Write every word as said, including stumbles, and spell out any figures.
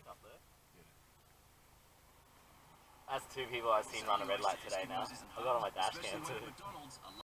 He's up there. That's two people I've seen run a red light today now. I got on my dash cam too.